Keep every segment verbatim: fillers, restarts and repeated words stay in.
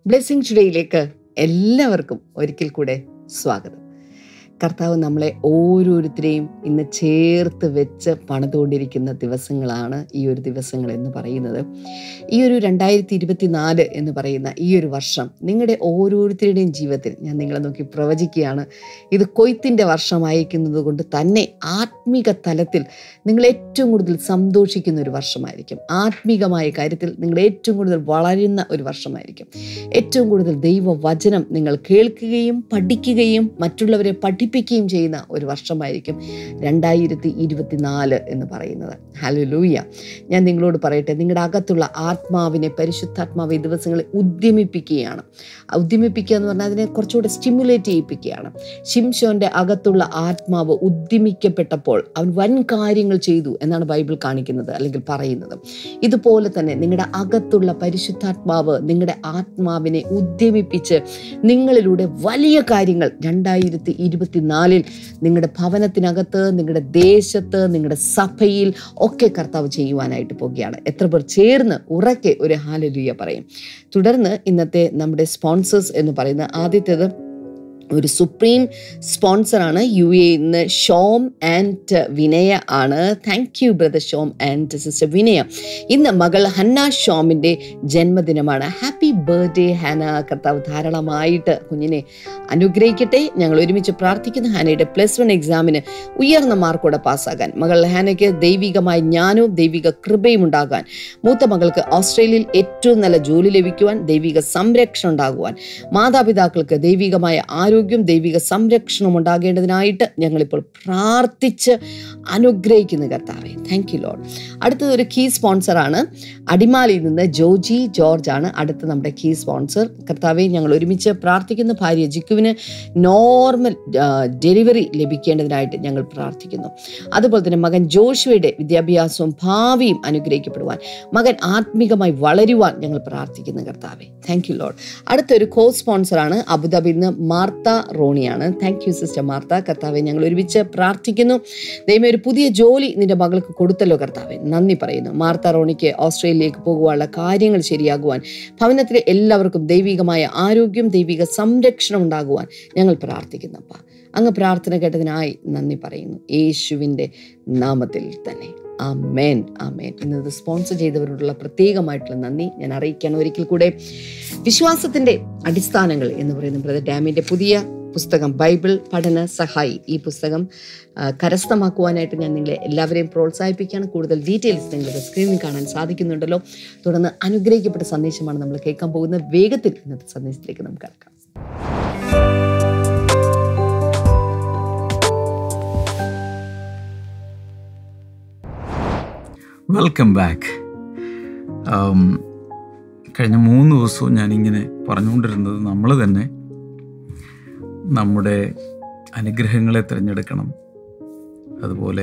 Blessing ടുഡേയിലേക്ക് എല്ലാവർക്കും ഒരിക്കൽ കൂടെ സ്വാഗതം. കർത്താവ് നമ്മളെ ഓരോരുത്തരെയും ഇന്ന് ചേർത്ത് വെച്ച് പണിതുകൊണ്ടിരിക്കുന്ന ദിവസങ്ങളാണ് ഈ ഒരു ദിവസങ്ങൾ എന്ന് പറയുന്നത്. ഈ ഒരു രണ്ടായിരത്തി ഇരുപത്തി നാല് എന്ന് പറയുന്ന ഈ ഒരു വർഷം നിങ്ങളുടെ ഓരോരുത്തരുടെയും ജീവിതത്തിൽ ഞാൻ നിങ്ങളെ നോക്കി പ്രവചിക്കുകയാണ്. ഇത് കൊയ്ത്തിൻ്റെ വർഷമായിരിക്കുന്നത് കൊണ്ട് തന്നെ ആത്മീക തലത്തിൽ നിങ്ങൾ ഏറ്റവും കൂടുതൽ സന്തോഷിക്കുന്ന ഒരു വർഷമായിരിക്കും. ആത്മീകമായ കാര്യത്തിൽ നിങ്ങൾ ഏറ്റവും കൂടുതൽ വളരുന്ന ഒരു വർഷമായിരിക്കും. ഏറ്റവും കൂടുതൽ ദൈവവചനം നിങ്ങൾ കേൾക്കുകയും പഠിക്കുകയും മറ്റുള്ളവരെ പഠിപ്പിക്കുകയും ചെയ്യുന്ന ഒരു വർഷമായിരിക്കും രണ്ടായിരത്തി ഇരുപത്തി നാല് എന്ന് പറയുന്നത്. ഹല്ലേലൂയ. ഞാൻ നിങ്ങളോട് പറയട്ടെ, നിങ്ങളുടെ അകത്തുള്ള ആത്മാവിനെ പരിശുദ്ധാത്മാവ് ഈ ദിവസങ്ങളിൽ ഉദ്യമിപ്പിക്കുകയാണ്. ഉദ്യമിപ്പിക്കുക എന്ന് പറഞ്ഞാൽ അതിനെ കുറച്ചുകൂടെ സ്റ്റിമുലേറ്റ് ചെയ്യിപ്പിക്കുകയാണ്. ശിംശോന്റെ അകത്തുള്ള ആത്മാവ് ഉദ്യമിക്കപ്പെട്ടപ്പോൾ അവൻ വൻ കാര്യങ്ങൾ ചെയ്തു എന്നാണ് ബൈബിൾ കാണിക്കുന്നത് അല്ലെങ്കിൽ പറയുന്നത്. ഇതുപോലെ തന്നെ നിങ്ങളുടെ അകത്തുള്ള പരിശുദ്ധാത്മാവ് നിങ്ങളുടെ ആത്മാവിനെ ഉദ്യമിപ്പിച്ച് നിങ്ങളിലൂടെ വലിയ കാര്യങ്ങൾ രണ്ടായിരത്തി ഇരുപത്തി നാലിൽ നിങ്ങളുടെ ഭവനത്തിനകത്ത്, നിങ്ങളുടെ ദേശത്ത്, നിങ്ങളുടെ സഭയിൽ ഒക്കെ കർത്താവ് ചെയ്യുവാനായിട്ട് പോകുകയാണ്. എത്ര പേർ ചേർന്ന് ഉറക്കെ ഒരു ഹല്ലേലൂയ പറയും? തുടർന്ന് ഇന്നത്തെ നമ്മുടെ സ്പോൺസേഴ്സ് എന്ന് പറയുന്ന ആദ്യത്തേത് ഒരു സുപ്രീം സ്പോൺസറാണ്. യു എ ഇന്ന് ഷോം ആൻഡ് വിനയ ആണ്. Thank you brother Shom and sister Vinaya. ഇന്ന് മകൾ ഹന്ന ഷോമിൻ്റെ ജന്മദിനമാണ്. Happy birthday Hana. കർത്താവ് ധാരാളമായിട്ട് കുഞ്ഞിനെ അനുഗ്രഹിക്കട്ടെ. ഞങ്ങൾ ഒരുമിച്ച് പ്രാർത്ഥിക്കുന്ന ഹാനയുടെ പ്ലസ് വൺ എക്സാമിന് ഉയർന്ന മാർക്കോടെ പാസ്സാകാൻ, മകൾ ഹാനയ്ക്ക് ദൈവികമായ ജ്ഞാനവും ദൈവിക കൃപയും ഉണ്ടാകാൻ, മൂത്ത മകൾക്ക് ഓസ്ട്രേലിയയിൽ ഏറ്റവും നല്ല ജോലി ലഭിക്കുവാൻ, ദൈവിക സംരക്ഷണം ഉണ്ടാകുവാൻ, മാതാപിതാക്കൾക്ക് ദൈവികമായ ആരോഗ്യം ദൈവിക സംരക്ഷണം ഉണ്ടാകേണ്ടതിനായിട്ട് ഞങ്ങളിപ്പോൾ പ്രാർത്ഥിച്ച് അനുഗ്രഹിക്കുന്ന കർത്താവേ, താങ്ക് യു ലോർഡ്. അടുത്തത് ഒരു കീ സ്പോൺസറാണ്. അടിമാലിയിൽ നിന്ന് ജോജി ജോർജ് ആണ് അടുത്ത നമ്മുടെ കീ സ്പോൺസർ. കർത്താവെ, ഞങ്ങൾ ഒരുമിച്ച് പ്രാർത്ഥിക്കുന്ന ഭാര്യ ജിക്കുവിന് നോർമൽ ഡെലിവറി ലഭിക്കേണ്ടതിനായിട്ട് ഞങ്ങൾ പ്രാർത്ഥിക്കുന്നു. അതുപോലെ തന്നെ മകൻ ജോഷുവയുടെ വിദ്യാഭ്യാസവും ഭാവിയും അനുഗ്രഹിക്കപ്പെടുവാൻ, മകൻ ആത്മീകമായി വളരുവാൻ ഞങ്ങൾ പ്രാർത്ഥിക്കുന്നു കർത്താവെ, താങ്ക് യു ലോർഡ്. അടുത്തൊരു കോ സ്പോൺസറാണ് അബുദാബിയിൽ നിന്ന് മാർത്ത റോണിയാണ്. Thank you sister Martha. കർത്താവെ, ഞങ്ങൾ ഒരുമിച്ച് പ്രാർത്ഥിക്കുന്നു. ദൈവമേ, ഒരു പുതിയ ജോലി നിന്റെ മകൾക്ക് കൊടുത്തല്ലോ കർത്താവെ, നന്ദി പറയുന്നു. മാർത്ത റോണിക്ക് ഓസ്ട്രേലിയയിലേക്ക് പോകുവാനുള്ള കാര്യങ്ങൾ ശരിയാകുവാൻ, ഭവനത്തിലെ എല്ലാവർക്കും ദൈവികമായ ആരോഗ്യം ദൈവിക സംരക്ഷണം ഉണ്ടാകുവാൻ ഞങ്ങൾ പ്രാർത്ഥിക്കുന്നപ്പ. അങ്ങ് പ്രാർത്ഥന കേട്ടതിനായി നന്ദി പറയുന്നു, യേശുവിൻ്റെ നാമത്തിൽ തന്നെ. ആമേൻ, ആമേൻ. ഇന്നത് സ്പോൺസർ ചെയ്തവരോടുള്ള പ്രത്യേകമായിട്ടുള്ള നന്ദി ഞാൻ അറിയിക്കുകയാണ് ഒരിക്കൽ കൂടെ. വിശ്വാസത്തിൻ്റെ അടിസ്ഥാനങ്ങൾ എന്ന് പറയുന്ന ബ്രദർ ഡാമിൻ്റെ പുതിയ പുസ്തകം ബൈബിൾ പഠന സഹായി, ഈ പുസ്തകം കരസ്ഥമാക്കുവാനായിട്ട് ഞാൻ നിങ്ങളെ എല്ലാവരെയും പ്രോത്സാഹിപ്പിക്കുകയാണ്. കൂടുതൽ ഡീറ്റെയിൽസ് നിങ്ങൾക്ക് സ്ക്രീനിൽ കാണാൻ സാധിക്കുന്നുണ്ടല്ലോ. തുടർന്ന് അനുഗ്രഹിക്കപ്പെട്ട സന്ദേശമാണ് നമ്മൾ കേൾക്കാൻ പോകുന്നത്. വേഗത്തിൽ ഇന്നത്തെ സന്ദേശത്തിലേക്ക് നമുക്ക് കടക്കാം. Welcome back. കഴിഞ്ഞ മൂന്ന് ദിവസവും ഞാനിങ്ങനെ പറഞ്ഞുകൊണ്ടിരുന്നത് നമ്മൾ തന്നെ നമ്മുടെ അനുഗ്രഹങ്ങളെ തിരഞ്ഞെടുക്കണം, അതുപോലെ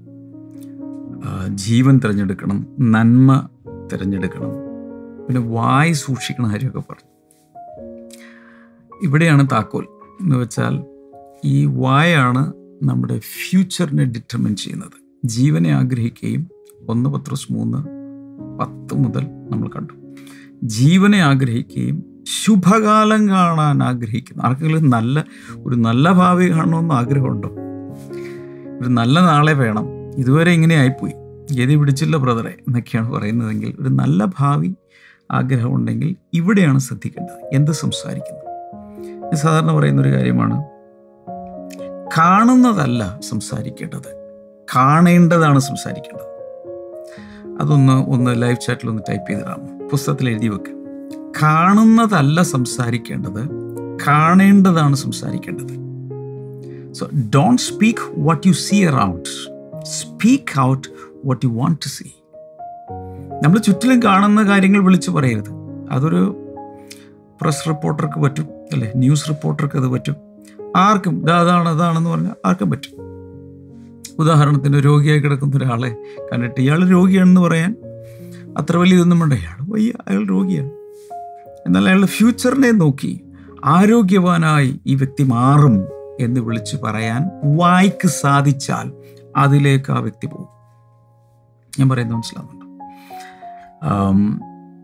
ജീവൻ തിരഞ്ഞെടുക്കണം, നന്മ തിരഞ്ഞെടുക്കണം, പിന്നെ വായ് സൂക്ഷിക്കണ കാര്യമൊക്കെ പറഞ്ഞു. ഇവിടെയാണ് താക്കോൽ എന്ന് വെച്ചാൽ ഈ വായാണ് നമ്മുടെ ഫ്യൂച്ചറിനെ ഡിറ്റർമിൻ ചെയ്യുന്നത്. ജീവനെ ആഗ്രഹിക്കുകയും ഒന്ന് പത്രോസ് മൂന്ന് പത്ത് മുതൽ നമ്മൾ കണ്ടു, ജീവനെ ആഗ്രഹിക്കുകയും ശുഭകാലം കാണാൻ ആഗ്രഹിക്കുന്നു. ആർക്കെങ്കിലും നല്ല ഒരു നല്ല ഭാവി കാണണമെന്ന് ആഗ്രഹമുണ്ടോ? ഒരു നല്ല നാളെ വേണം, ഇതുവരെ ഇങ്ങനെ ആയിപ്പോയി, ഗതി പിടിച്ചില്ല ബ്രദറെ എന്നൊക്കെയാണ് പറയുന്നതെങ്കിൽ, ഒരു നല്ല ഭാവി ആഗ്രഹമുണ്ടെങ്കിൽ ഇവിടെയാണ് ശ്രദ്ധിക്കേണ്ടത്. എന്ത് സംസാരിക്കുന്നു? ഞാൻ സാധാരണ പറയുന്നൊരു കാര്യമാണ്, കാണുന്നതല്ല സംസാരിക്കേണ്ടത്, കാണേണ്ടതാണ് സംസാരിക്കേണ്ടത്. അതൊന്ന് ഒന്ന് ലൈവ് ചാറ്റിലൊന്ന് ടൈപ്പ് ചെയ്തിടാമോ? പുസ്തകത്തിൽ എഴുതി വെക്കുക. കാണുന്നതല്ല സംസാരിക്കേണ്ടത്, കാണേണ്ടതാണ് സംസാരിക്കേണ്ടത്. So don't speak what you see around, speak out what you want to see. നമ്മൾ ചുറ്റിലും കാണുന്ന കാര്യങ്ങൾ വിളിച്ചു പറയരുത്. അതൊരു പ്രസ് റിപ്പോർട്ടർക്ക് പറ്റും, അല്ലേ? ന്യൂസ് റിപ്പോർട്ടർക്ക് അത് പറ്റും. ആർക്കും അതാണ് അതാണെന്ന് പറഞ്ഞാൽ ആർക്കും പറ്റും. ഉദാഹരണത്തിന് രോഗിയായി കിടക്കുന്ന ഒരാളെ കണ്ടിട്ട് ഇയാൾ രോഗിയാണെന്ന് പറയാൻ അത്ര വലിയ ഇതൊന്നും വേണ്ട. അയാൾ വയ്യ, അയാൾ രോഗിയാണ്. എന്നാൽ അയാളുടെ ഫ്യൂച്ചറിനെ നോക്കി ആരോഗ്യവാനായി ഈ വ്യക്തി മാറും എന്ന് വിളിച്ച് പറയാൻ വായ്ക്ക് സാധിച്ചാൽ അതിലേക്ക് ആ വ്യക്തി പോകും. ഞാൻ പറയുന്നത് മനസ്സിലാവുന്നുണ്ടോ?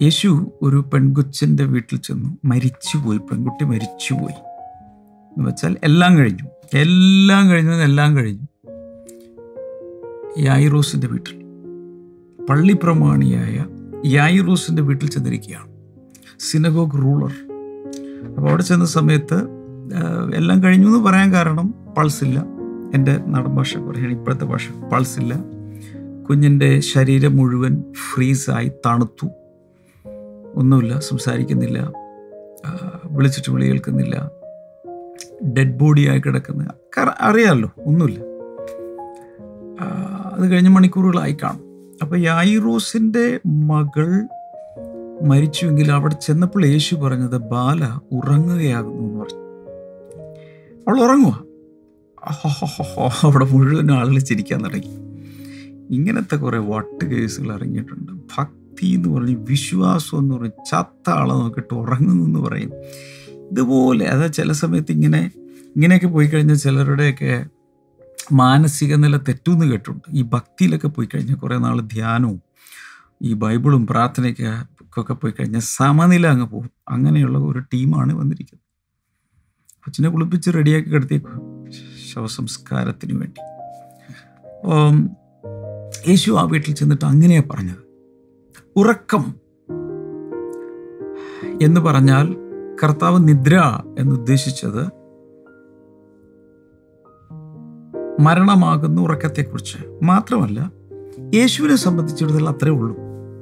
യേശു ഒരു പെൺകൊച്ചിൻ്റെ വീട്ടിൽ ചെന്നു. മരിച്ചുപോയി, പെൺകുട്ടി മരിച്ചുപോയി എന്ന് വെച്ചാൽ എല്ലാം കഴിഞ്ഞു, എല്ലാം കഴിഞ്ഞു എല്ലാം കഴിഞ്ഞു. യായിറോസിൻ്റെ വീട്ടിൽ, പള്ളിപ്രമാണിയായ യായിറോസിൻ്റെ വീട്ടിൽ ചെന്നിരിക്കുകയാണ്, സിനഗോഗ് റൂളർ. അപ്പോൾ അവിടെ ചെന്ന സമയത്ത് എല്ലാം കഴിഞ്ഞു എന്ന് പറയാൻ കാരണം പൾസില്ല. എൻ്റെ നാടൻ ഭാഷ പറയുകയാണ്, ഇപ്പോഴത്തെ ഭാഷ പൾസില്ല. കുഞ്ഞിൻ്റെ ശരീരം മുഴുവൻ ഫ്രീസായി തണുത്തു, ഒന്നുമില്ല, സംസാരിക്കുന്നില്ല, വിളിച്ചിട്ട് വിളി കേൾക്കുന്നില്ല, ഡെഡ് ബോഡിയായി കിടക്കുന്ന, അറിയാമല്ലോ, ഒന്നുമില്ല. അത് കഴിഞ്ഞ മണിക്കൂറുകളായി കാണും. അപ്പോൾ യായിറോസിൻ്റെ മകൾ മരിച്ചുവെങ്കിൽ അവിടെ ചെന്നപ്പോൾ യേശു പറഞ്ഞത് ബാല ഉറങ്ങുകയാകുന്നു എന്ന് പറഞ്ഞു. അവൾ ഉറങ്ങുക. അവിടെ മുഴുവൻ ആളുകൾ ചിരിക്കാൻ തുടങ്ങി. ഇങ്ങനത്തെ കുറേ വട്ട് കേസുകൾ ഇറങ്ങിയിട്ടുണ്ട്. ഭക്തി എന്ന് പറഞ്ഞ്, വിശ്വാസം എന്ന് പറഞ്ഞ്, ചത്ത ആളെ നോക്കിയിട്ട് ഉറങ്ങുന്നു എന്ന് പറയും. ഇതുപോലെ അതായത് ചില സമയത്ത് ഇങ്ങനെ ഇങ്ങനെയൊക്കെ പോയി കഴിഞ്ഞാൽ ചിലരുടെയൊക്കെ മാനസിക നില തെറ്റുമെന്ന് കേട്ടിട്ടുണ്ട്. ഈ ഭക്തിയിലൊക്കെ പോയി കഴിഞ്ഞാൽ കുറേ നാൾ ധ്യാനവും ഈ ബൈബിളും പ്രാർത്ഥനയ്ക്കൊക്കെ പോയി കഴിഞ്ഞാൽ സമനില അങ്ങ് പോകും. അങ്ങനെയുള്ള ഒരു ടീമാണ് വന്നിരിക്കുന്നത്. കൊച്ചിനെ കുളിപ്പിച്ച് റെഡിയാക്കി കിടത്തിയേക്കും ശവസംസ്കാരത്തിന് വേണ്ടി. യേശു ആ വീട്ടിൽ ചെന്നിട്ട് അങ്ങനെയാണ് പറഞ്ഞത്. ഉറക്കം എന്ന് പറഞ്ഞാൽ കർത്താവ് നിദ്ര എന്നുദ്ദേശിച്ചത് മരണമാകുന്ന ഉറക്കത്തെക്കുറിച്ച് മാത്രമല്ല, യേശുവിനെ സംബന്ധിച്ചിടത്തോളം അത്രേ ഉള്ളൂ.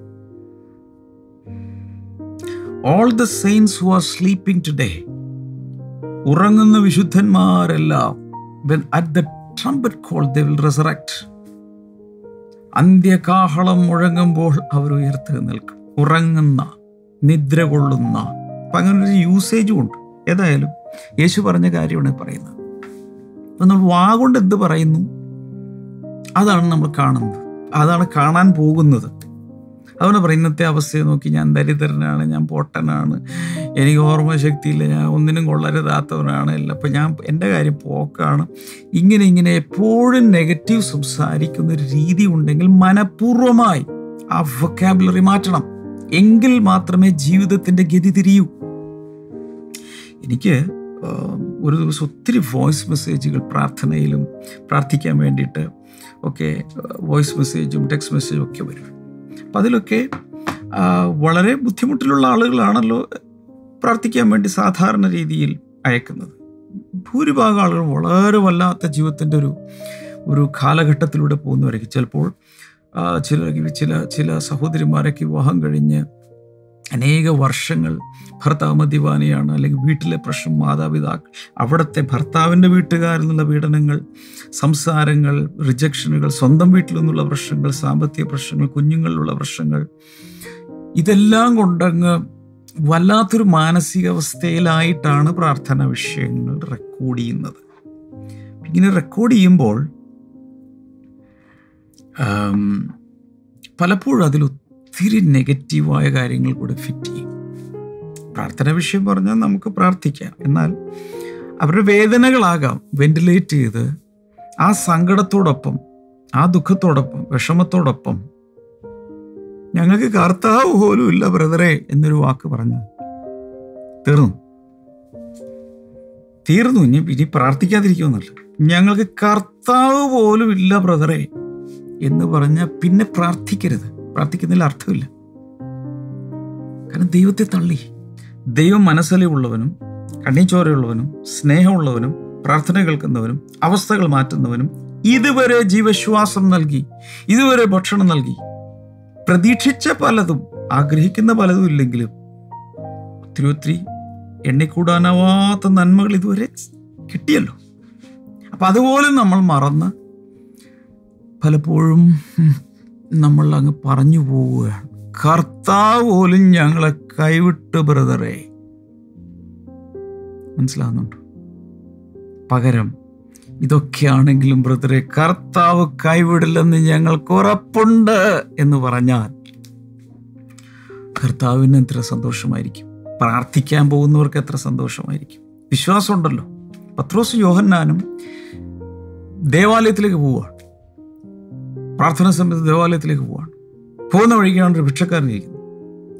All the saints who are sleeping today, ഉറങ്ങുന്ന വിശുദ്ധന്മാരെല്ലാം, when at the trumpet call they will resurrect, അന്ത്യകാഹളം മുഴങ്ങുമ്പോൾ അവർ ഉയർത്ത് നിൽക്കും. ഉറങ്ങുന്ന, നിദ്ര കൊള്ളുന്ന, അപ്പം അങ്ങനൊരു യൂസേജും ഉണ്ട്. ഏതായാലും യേശു പറഞ്ഞ കാര്യമാണ് പറയുന്നത്. അപ്പം നമ്മൾ വാഗൊണ്ട് എന്ത് പറയുന്നു അതാണ് നമ്മൾ കാണുന്നത്, അതാണ് കാണാൻ പോകുന്നത്. അതുകൊണ്ട് പറയും, ഇന്നത്തെ അവസ്ഥയെ നോക്കി ഞാൻ ദരിദ്രനാണ്, ഞാൻ പൊട്ടനാണ്, എനിക്ക് ഓർമ്മശക്തിയില്ല, ഞാൻ ഒന്നിനും കൊള്ളരുതാത്തവനാണ്, അല്ല അപ്പം ഞാൻ എൻ്റെ കാര്യം പോക്കാണ്, ഇങ്ങനെ ഇങ്ങനെ എപ്പോഴും നെഗറ്റീവ് സംസാരിക്കുന്ന ഒരു രീതി ഉണ്ടെങ്കിൽ മനഃപൂർവ്വമായി ആ വൊക്കാബുലറി മാറ്റണം. എങ്കിൽ മാത്രമേ ജീവിതത്തിൻ്റെ ഗതി തിരിയൂ. എനിക്ക് ഒരു ദിവസം ഒത്തിരി വോയിസ് മെസ്സേജുകൾ പ്രാർത്ഥനയിലും പ്രാർത്ഥിക്കാൻ വേണ്ടിയിട്ട് ഒക്കെ വോയിസ് മെസ്സേജും ടെക്സ്റ്റ് മെസ്സേജും ഒക്കെ വരും. അപ്പം അതിലൊക്കെ വളരെ ബുദ്ധിമുട്ടിലുള്ള ആളുകളാണല്ലോ പ്രാർത്ഥിക്കാൻ വേണ്ടി സാധാരണ രീതിയിൽ അയക്കുന്നത്. ഭൂരിഭാഗം ആളുകൾ വളരെ വല്ലാത്ത ജീവിതത്തിൻ്റെ ഒരു ഒരു കാലഘട്ടത്തിലൂടെ പോകുന്നവരൊക്കെ. ചിലപ്പോൾ ചില ചില ചില സഹോദരിമാരൊക്കെ വിവാഹം കഴിഞ്ഞ് അനേക വർഷങ്ങൾ ഭർത്താവ് മദ്യപാനിയാണ്, അല്ലെങ്കിൽ വീട്ടിലെ പ്രശ്നം, മാതാപിതാക്കൾ, അവിടുത്തെ ഭർത്താവിൻ്റെ വീട്ടുകാരിൽ നിന്നുള്ള പീഡനങ്ങൾ, സംസാരങ്ങൾ, റിജക്ഷനുകൾ, സ്വന്തം വീട്ടിൽ നിന്നുള്ള പ്രശ്നങ്ങൾ, സാമ്പത്തിക പ്രശ്നങ്ങൾ, കുഞ്ഞുങ്ങളിലുള്ള പ്രശ്നങ്ങൾ, ഇതെല്ലാം കൊണ്ടങ്ങ് വല്ലാത്തൊരു മാനസികാവസ്ഥയിലായിട്ടാണ് പ്രാർത്ഥനാ വിഷയങ്ങൾ റെക്കോർഡ് ചെയ്യുന്നത്. ഇങ്ങനെ റെക്കോർഡ് ചെയ്യുമ്പോൾ പലപ്പോഴും അതിൽ ഒത്തിരി നെഗറ്റീവായ കാര്യങ്ങൾ കൂടെ ഫിറ്റ് ചെയ്യും. പ്രാർത്ഥന വിഷയം പറഞ്ഞാൽ നമുക്ക് പ്രാർത്ഥിക്കാം, എന്നാൽ അവരുടെ വേദനകളാകാം വെന്റിലേറ്റ് ചെയ്ത് ആ സങ്കടത്തോടൊപ്പം, ആ ദുഃഖത്തോടൊപ്പം, വിഷമത്തോടൊപ്പം ഞങ്ങൾക്ക് കർത്താവ് പോലും ഇല്ല ബ്രദറെ എന്നൊരു വാക്ക് പറഞ്ഞാൽ തീർന്നു തീർന്നു ഇനി ഇനി പ്രാർത്ഥിക്കാതിരിക്കുമെന്നല്ല, ഞങ്ങൾക്ക് കർത്താവ് പോലും ഇല്ല ബ്രദറെ എന്ന് പറഞ്ഞാൽ പിന്നെ പ്രാർത്ഥിക്കരുത്. പ്രാർത്ഥിക്കുന്നതിൽ അർത്ഥമില്ല. കാരണം ദൈവത്തെ തള്ളി. ദൈവം മനസ്സലിവുള്ളവനും കണ്ണീച്ചോരയുള്ളവനും സ്നേഹമുള്ളവനും പ്രാർത്ഥന കേൾക്കുന്നവനും അവസ്ഥകൾ മാറ്റുന്നവനും ഇതുവരെ ജീവശ്വാസം നൽകി, ഇതുവരെ ഭക്ഷണം നൽകി, പ്രതീക്ഷിച്ച പലതും ആഗ്രഹിക്കുന്ന പലതും ഇല്ലെങ്കിലും ഒത്തിരി ഒത്തിരി എണ്ണിക്കൂടാനാവാത്ത നന്മകൾ ഇതുവരെ കിട്ടിയല്ലോ. അപ്പം അതുപോലെ നമ്മൾ മറന്ന് പലപ്പോഴും നമ്മൾ അങ്ങ് പറഞ്ഞു പോവുകയാണ്, കർത്താവ് പോലും ഞങ്ങളെ കൈവിട്ട് ബ്രദറെ. മനസ്സിലാകുന്നുണ്ടോ? പകരം ഇതൊക്കെയാണെങ്കിലും ബ്രദറെ കർത്താവ് കൈവിടില്ലെന്ന് ഞങ്ങൾക്ക് ഉറപ്പുണ്ട് എന്ന് പറഞ്ഞാൽ കർത്താവിന് എത്ര സന്തോഷമായിരിക്കും, പ്രാർത്ഥിക്കാൻ പോകുന്നവർക്ക് എത്ര സന്തോഷമായിരിക്കും. വിശ്വാസമുണ്ടല്ലോ. പത്രോസ് യോഹന്നാനും ദേവാലയത്തിലേക്ക് പോവുകയാണ്. പ്രാർത്ഥന സമയത്ത് ദേവാലയത്തിലേക്ക് പോവുകയാണ്. പോകുന്ന വഴിക്കാണ് ഒരു ഭിക്ഷക്കാരൻ ഇരിക്കുന്നത്.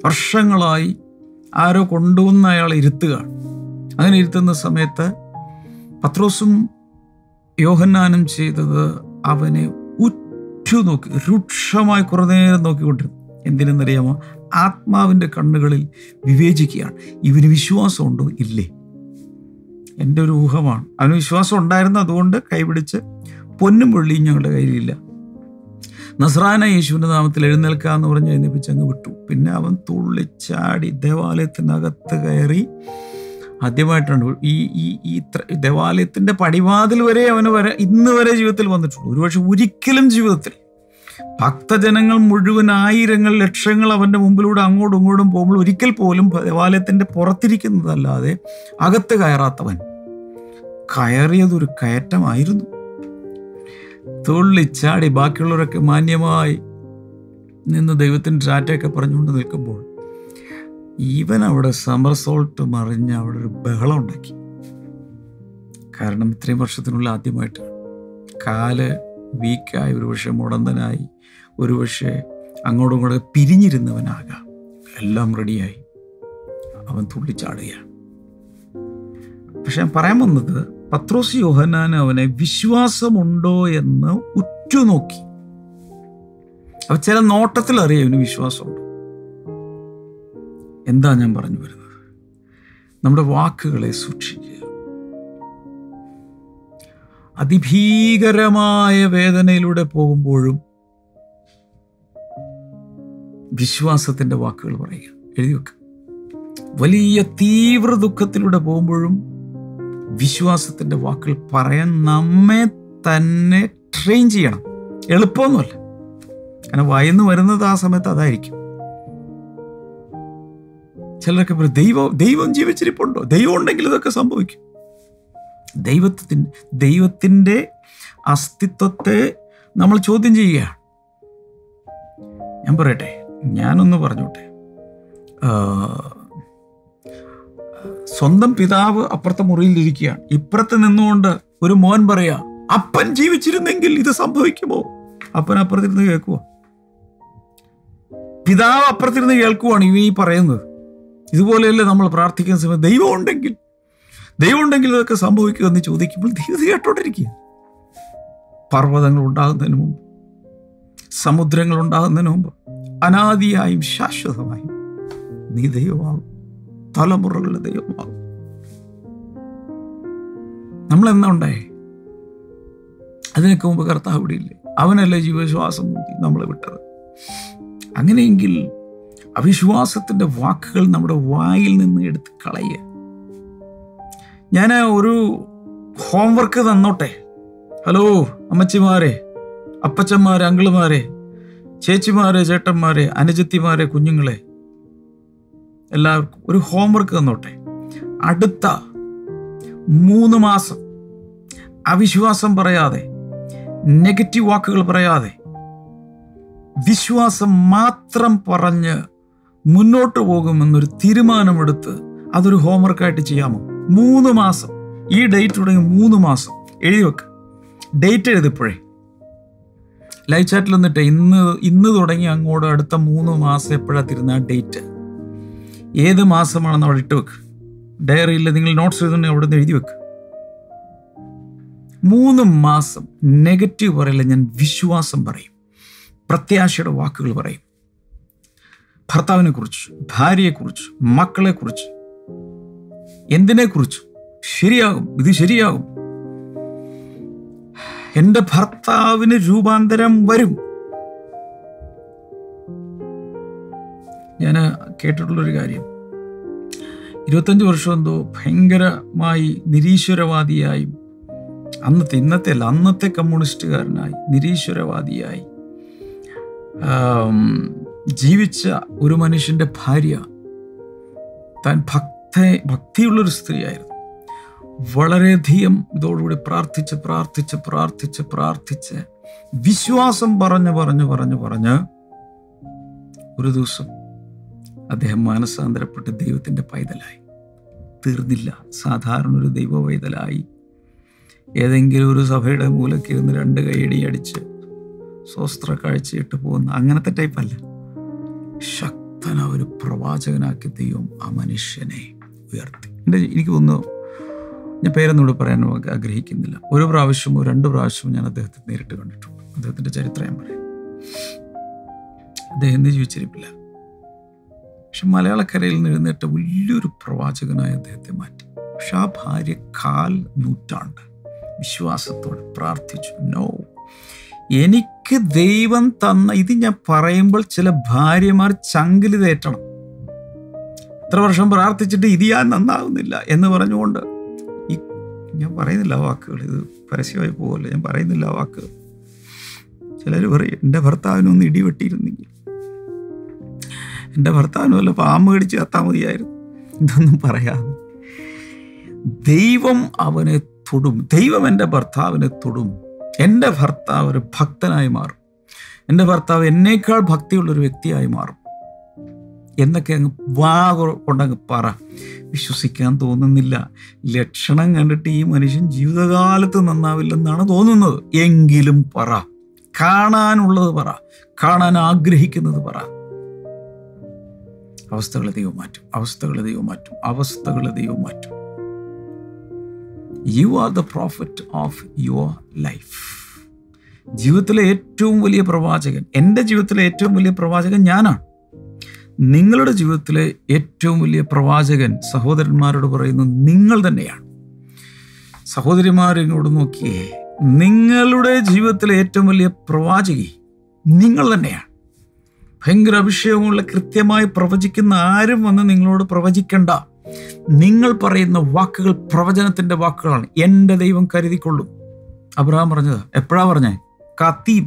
വർഷങ്ങളായി ആരോ കൊണ്ടുവന്ന് അയാളെ ഇരുത്തുകയാണ്. അങ്ങനെ ഇരുത്തുന്ന സമയത്ത് പത്രോസും യോഹന്നാനും ചെയ്തത് അവനെ ഉറ്റു നോക്കി, രൂക്ഷമായി കുറേ നേരം നോക്കിക്കൊണ്ടിരുന്നു. എന്തിനെന്നറിയാമോ? ആത്മാവിൻ്റെ കണ്ണുകളിൽ വിവേചിക്കുകയാണ്. ഇവന് വിശ്വാസമുണ്ടോ ഇല്ലേ? എൻ്റെ ഒരു ഊഹമാണ്. അവന് വിശ്വാസം ഉണ്ടായിരുന്നു, അതുകൊണ്ട് കൈപിടിച്ച് പൊന്നും വെള്ളിയും ഞങ്ങളുടെ കയ്യിലില്ല, നസ്രാന യേശുവിൻ്റെ നാമത്തിൽ എഴുന്നേൽക്കുക എന്ന് പറഞ്ഞ് എഴുന്നേപ്പിച്ച് അങ്ങ് വിട്ടു. പിന്നെ അവൻ തുള്ളിച്ചാടി ദേവാലയത്തിനകത്ത് കയറി. ആദ്യമായിട്ടാണ് ഈ ഈ ഈ ദേവാലയത്തിൻ്റെ പടിവാതിൽ വരെ അവന് വരെ ഇന്ന് വരെ ജീവിതത്തിൽ വന്നിട്ടുള്ളൂ. ഒരുപക്ഷെ ഒരിക്കലും ജീവിതത്തിൽ ഭക്തജനങ്ങൾ മുഴുവൻ ആയിരങ്ങൾ ലക്ഷങ്ങൾ അവൻ്റെ മുമ്പിലൂടെ അങ്ങോട്ടും ഇങ്ങോട്ടും പോകുമ്പോൾ ഒരിക്കൽ പോലും ദേവാലയത്തിൻ്റെ പുറത്തിരിക്കുന്നതല്ലാതെ അകത്ത് കയറാത്തവൻ കയറിയതൊരു കയറ്റമായിരുന്നു. തുള്ളിച്ചാടി ബാക്കിയുള്ളവരൊക്കെ മാന്യമായി നിന്ന് ദൈവത്തിൻ്റെ ടാറ്റയൊക്കെ പറഞ്ഞുകൊണ്ട് നിൽക്കുമ്പോൾ ഇവൻ അവിടെ സമർസോൾട്ട് മറിഞ്ഞ് അവിടെ ഒരു ബഹളം ഉണ്ടാക്കി. കാരണം ഇത്രയും വർഷത്തിനുള്ളിൽ ആദ്യമായിട്ട് കാല് വീക്കായി, ഒരുപക്ഷെ മുടന്തനായി, ഒരുപക്ഷെ അങ്ങോട്ടും ഇങ്ങോട്ടും പിരിഞ്ഞിരുന്നവനാകാം, എല്ലാം റെഡിയായി അവൻ തുള്ളിച്ചാടുകയാണ്. പക്ഷെ ഞാൻ പറയാൻ വന്നത്, പത്രോസ് യോഹന്നാൻ അവനെ വിശ്വാസമുണ്ടോ എന്ന് ഉറ്റുനോക്കി. അവ ചില നോട്ടത്തിൽ അറിയാം അവന് വിശ്വാസമുണ്ടോ. എന്താ ഞാൻ പറഞ്ഞു വരുന്നത്? നമ്മുടെ വാക്കുകളെ സൂക്ഷിക്കുക. അതിഭീകരമായ വേദനയിലൂടെ പോകുമ്പോഴും വിശ്വാസത്തിന്റെ വാക്കുകൾ പറയുക, എഴുതി വെക്കുക. വലിയ തീവ്ര ദുഃഖത്തിലൂടെ പോകുമ്പോഴും വിശ്വാസത്തിന്റെ വാക്കുകൾ പറയാൻ നമ്മെ തന്നെ ട്രെയിൻ ചെയ്യണം. എളുപ്പമൊന്നുമല്ല. കാരണം വായിന്ന് വരുന്നത് ആ സമയത്ത് അതായിരിക്കും. ചിലരൊക്കെ പറയും, ദൈവം ദൈവം ജീവിച്ചിരിപ്പുണ്ടോ? ദൈവം ഉണ്ടെങ്കിൽ ഇതൊക്കെ സംഭവിക്കും. ദൈവത്തിൻ്റെ ദൈവത്തിൻ്റെ അസ്തിത്വത്തെ നമ്മൾ ചോദ്യം ചെയ്യുകയാണ്. ഞാൻ പറയട്ടെ, ഞാനൊന്ന് പറഞ്ഞോട്ടെ. സ്വന്തം പിതാവ് അപ്പുറത്തെ മുറിയിലിരിക്കുകയാണ്. ഇപ്പുറത്ത് നിന്നുകൊണ്ട് ഒരു മോൻ പറയാ, അപ്പൻ ജീവിച്ചിരുന്നെങ്കിൽ ഇത് സംഭവിക്കുമോ? അപ്പൻ അപ്പുറത്തിരുന്ന് കേൾക്കുവോ? പിതാവ് അപ്പുറത്തിരുന്ന് കേൾക്കുവാണ് ഇവ ഈ പറയുന്നത്. ഇതുപോലെയല്ലേ നമ്മൾ പ്രാർത്ഥിക്കുന്ന സമയത്ത് ദൈവം ഉണ്ടെങ്കിൽ ദൈവം ഉണ്ടെങ്കിൽ ഇതൊക്കെ സംഭവിക്കുക എന്ന് ചോദിക്കുമ്പോൾ ദൈവം കേട്ടോണ്ടിരിക്കുക. പർവ്വതങ്ങൾ ഉണ്ടാകുന്നതിന് മുമ്പ്, സമുദ്രങ്ങൾ ഉണ്ടാകുന്നതിന് മുമ്പ്, അനാദിയായും ശാശ്വതമായും നീ ദൈവമാകും, തലമുറകളുടെ ദൈവമാകും. നമ്മളെന്നാ ഉണ്ടായേ? അതിനൊക്കെ മുമ്പ് കർത്താവ് ഇവിടെ ഇല്ലേ? അവനല്ലേ ജീവശ്വാസം മൂടി നമ്മളെ വിട്ടത്. അങ്ങനെയെങ്കിൽ അവിശ്വാസത്തിന്റെ വാക്കുകൾ നമ്മുടെ വായിൽ നിന്ന് എടുത്ത് കളയുക. ഞാൻ ഒരു ഹോംവർക്ക് തന്നോട്ടെ. ഹലോ അമ്മച്ചിമാരെ, അപ്പച്ചന്മാരെ, അങ്കിളുമാരെ, ചേച്ചിമാരെ, ചേട്ടന്മാരെ, അനുജത്തിമാരെ, കുഞ്ഞുങ്ങളെ, എല്ലാവർക്കും ഒരു ഹോംവർക്ക് തന്നോട്ടെ. അടുത്ത മൂന്ന് മാസം അവിശ്വാസം പറയാതെ, നെഗറ്റീവ് വാക്കുകൾ പറയാതെ, വിശ്വാസം മാത്രം പറഞ്ഞ് മുന്നോട്ട് പോകുമെന്നൊരു തീരുമാനമെടുത്ത് അതൊരു ഹോംവർക്കായിട്ട് ചെയ്യാമോ? മൂന്ന് മാസം. ഈ ഡേറ്റ് തുടങ്ങി മൂന്ന് മാസം എഴുതി വെക്ക. ഡേറ്റ് എഴുതിപ്പോഴേ ലൈവ് ചാറ്റിൽ വന്നിട്ട് ഇന്ന് ഇന്ന് തുടങ്ങി അങ്ങോട്ട് അടുത്ത മൂന്ന് മാസം എപ്പോഴാണ് തരുന്ന ആ ഡേറ്റ്, ഏത് മാസമാണെന്ന് അവിടെ ഇട്ട് വെക്ക്. ഡയറിയിൽ നിങ്ങൾ നോട്ട്സ് എഴുതുന്നുണ്ടെങ്കിൽ അവിടെ നിന്ന് എഴുതി വെക്ക്. മൂന്ന് മാസം നെഗറ്റീവ് പറയില്ല, ഞാൻ വിശ്വാസം പറയും, പ്രത്യാശയുടെ വാക്കുകൾ പറയും. ഭർത്താവിനെ കുറിച്ച്, ഭാര്യയെക്കുറിച്ച്, മക്കളെക്കുറിച്ച്, എന്തിനെക്കുറിച്ച് ശരിയാകും, ഇത് ശരിയാകും, എൻ്റെ ഭർത്താവിന് രൂപാന്തരം വരും. ഞാൻ കേട്ടിട്ടുള്ളൊരു കാര്യം, ഇരുപത്തഞ്ച് വർഷം എന്തോ ഭയങ്കരമായി നിരീശ്വരവാദിയായും, അന്നത്തെ ഇന്നത്തെ അല്ല അന്നത്തെ കമ്മ്യൂണിസ്റ്റുകാരനായി നിരീശ്വരവാദിയായി ജീവിച്ച ഒരു മനുഷ്യൻ്റെ ഭാര്യ താൻ ഭക്ത ഭക്തിയുള്ളൊരു സ്ത്രീയായിരുന്നു. വളരെയധികം ഇതോടുകൂടി പ്രാർത്ഥിച്ച് പ്രാർത്ഥിച്ച് പ്രാർത്ഥിച്ച് പ്രാർത്ഥിച്ച് വിശ്വാസം പറഞ്ഞു പറഞ്ഞു പറഞ്ഞു പറഞ്ഞ് ഒരു ദിവസം അദ്ദേഹം മാനസാന്തരപ്പെട്ട് ദൈവത്തിൻ്റെ പൈതലായി. തീർന്നില്ല, സാധാരണ ഒരു ദൈവ പൈതലായി ഏതെങ്കിലും ഒരു സഭയുടെ മൂലക്കിരുന്ന് രണ്ട് കൈയടി അടിച്ച് സ്വസ്ത്ര കാഴ്ചയിട്ട് പോകുന്ന അങ്ങനത്തെ ടൈപ്പല്ല. ശക്തനായ ഒരു പ്രവാചകനാക്കി ദൈവം ആ മനുഷ്യനെ ഉയർത്തി. എൻ്റെ എനിക്ക് തോന്നുന്നു, ഞാൻ പേരൊന്നുകൂടെ പറയാൻ ആഗ്രഹിക്കുന്നില്ല. ഒരു പ്രാവശ്യമോ രണ്ട് പ്രാവശ്യമോ ഞാൻ അദ്ദേഹത്തെ നേരിട്ട് കണ്ടിട്ടുണ്ട്. അദ്ദേഹത്തിൻ്റെ ചരിത്രം ഞാൻ പറയാം. അദ്ദേഹം എന്ത് ജീവിച്ചിരിപ്പില്ല, പക്ഷെ മലയാളക്കരയിൽ നിന്ന് എഴുന്നേറ്റ വലിയൊരു പ്രവാചകനായി അദ്ദേഹത്തെ മാറ്റി. പക്ഷെ ആ ഭാര്യ കാൽ നൂറ്റാണ്ട് വിശ്വാസത്തോടെ പ്രാർത്ഥിച്ചു. നോ, എനിക്ക് ദൈവം തന്ന ഇത് ഞാൻ പറയുമ്പോൾ ചില ഭാര്യമാർ ചങ്കിൽ തേറ്റണം. എത്ര വർഷം പ്രാർത്ഥിച്ചിട്ട് ഇത് ഞാൻ നന്നാകുന്നില്ല എന്ന് പറഞ്ഞുകൊണ്ട് ഈ ഞാൻ പറയുന്നില്ല ആ വാക്കുകൾ, ഇത് പരസ്യമായി പോകല്ലേ, ഞാൻ പറയുന്നില്ല ആ വാക്കുകൾ. ചിലർ പറയും എൻ്റെ ഭർത്താവിനൊന്ന് ഇടിവെട്ടിയിരുന്നെങ്കിൽ, എൻ്റെ ഭർത്താവിന് വല്ല പാമ്പ് കടിച്ച് കത്താൻ മതിയായിരുന്നു. ഇതൊന്നും പറയാതെ ദൈവം അവനെ തൊടും. ദൈവം എൻ്റെ ഭർത്താവിനെ തൊടും. എൻ്റെ ഭർത്താവ് ഒരു ഭക്തനായി മാറും. എൻ്റെ ഭർത്താവ് എന്നേക്കാൾ ഭക്തിയുള്ളൊരു വ്യക്തിയായി മാറും എന്നൊക്കെ അങ്ങ് വാ കൊണ്ടങ്ങ് പറ. വിശ്വസിക്കാൻ തോന്നുന്നില്ല. ലക്ഷണം കണ്ടിട്ട് ഈ മനുഷ്യൻ ജീവിതകാലത്ത് നന്നാവില്ലെന്നാണ് തോന്നുന്നത്. എങ്കിലും പറ, കാണാനുള്ളത് പറ, കാണാൻ ആഗ്രഹിക്കുന്നത് പറ. അവസ്ഥകളെ ദൈവം മാറ്റും, അവസ്ഥകളെ ദൈവം മാറ്റും, അവസ്ഥകളെ ദൈവം മാറ്റും. You are the prophet of your life. ജീവിതത്തിലെ ഏറ്റവും വലിയ പ്രവാചകൻ, എൻ്റെ ജീവിതത്തിലെ ഏറ്റവും വലിയ പ്രവാചകൻ ഞാനാണ്. നിങ്ങളുടെ ജീവിതത്തിലെ ഏറ്റവും വലിയ പ്രവാചകൻ സഹോദരന്മാരോട് പറയുന്നു നിങ്ങൾ തന്നെയാണ്. സഹോദരിമാരിങ്ങോട് നോക്കിയേ, നിങ്ങളുടെ ജീവിതത്തിലെ ഏറ്റവും വലിയ പ്രവാചകി നിങ്ങൾ തന്നെയാണ്. ഭയങ്കര അഭിഷേകമുള്ള കൃത്യമായി പ്രവചിക്കുന്ന ആരും വന്ന് നിങ്ങളോട് പ്രവചിക്കണ്ട. നിങ്ങൾ പറയുന്ന വാക്കുകൾ പ്രവചനത്തിന്റെ വാക്കുകളാണ്. എൻ്റെ ദൈവം കരുതിക്കൊള്ളും. അബ്രഹാം പറഞ്ഞത് എപ്പോഴാ പറഞ്ഞേ? കത്തിയും